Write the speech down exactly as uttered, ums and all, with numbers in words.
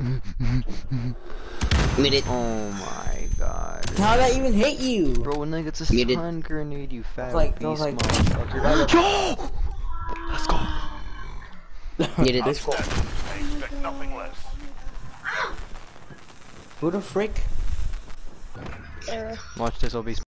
Muted. Oh my god. How'd I even hit you? Bro, when they get a Muted. stun grenade, you fat like- beast like- motherfucker. Yo! Let's go. Muted. Let's go. I expect nothing less. Who the frick? Error. Watch this, Obi.